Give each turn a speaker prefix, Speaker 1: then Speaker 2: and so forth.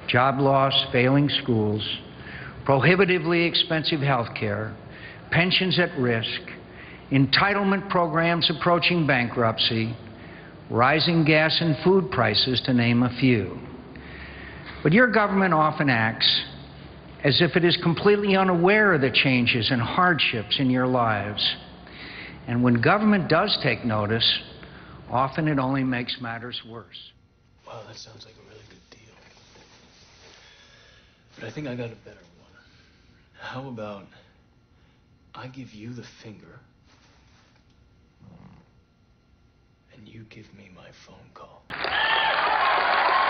Speaker 1: job loss, failing schools, prohibitively expensive health care, pensions at risk, entitlement programs approaching bankruptcy, rising gas and food prices, to name a few. But your government often acts as if it is completely unaware of the changes and hardships in your lives. And when government does take notice, often it only makes matters worse.
Speaker 2: Wow, that sounds like a really good deal. But I think I got a better one. How about I give you the finger, and you give me my phone call?